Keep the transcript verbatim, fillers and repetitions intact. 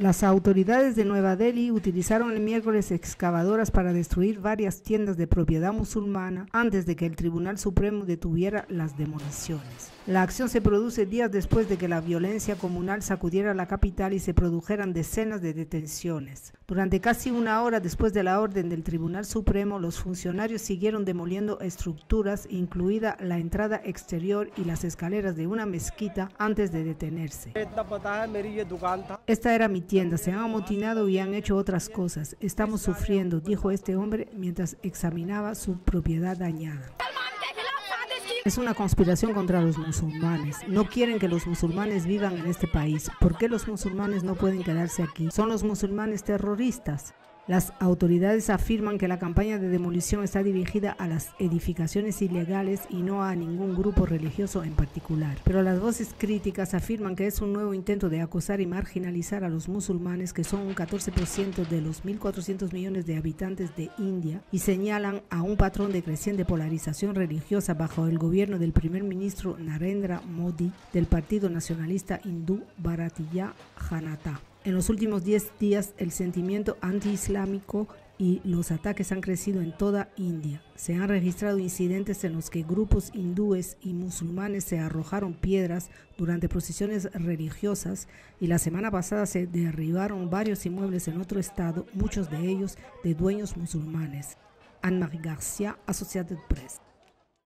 Las autoridades de Nueva Delhi utilizaron el miércoles excavadoras para destruir varias tiendas de propiedad musulmana antes de que el Tribunal Supremo detuviera las demoliciones. La acción se produce días después de que la violencia comunal sacudiera la capital y se produjeran decenas de detenciones. Durante casi una hora después de la orden del Tribunal Supremo, los funcionarios siguieron demoliendo estructuras, incluida la entrada exterior y las escaleras de una mezquita, antes de detenerse. Esta era mi tienda, se han amotinado y han hecho otras cosas. Estamos sufriendo, dijo este hombre mientras examinaba su propiedad dañada. Es una conspiración contra los musulmanes. No quieren que los musulmanes vivan en este país. ¿Por qué los musulmanes no pueden quedarse aquí? ¿Son los musulmanes terroristas? Las autoridades afirman que la campaña de demolición está dirigida a las edificaciones ilegales y no a ningún grupo religioso en particular. Pero las voces críticas afirman que es un nuevo intento de acosar y marginalizar a los musulmanes, que son un catorce por ciento de los mil cuatrocientos millones de habitantes de India, y señalan a un patrón de creciente polarización religiosa bajo el gobierno del primer ministro Narendra Modi del Partido Nacionalista Hindú Bharatiya Janata. En los últimos diez días, el sentimiento antiislámico y los ataques han crecido en toda India. Se han registrado incidentes en los que grupos hindúes y musulmanes se arrojaron piedras durante procesiones religiosas, y la semana pasada se derribaron varios inmuebles en otro estado, muchos de ellos de dueños musulmanes. Anne-Marie Garcia, Associated Press.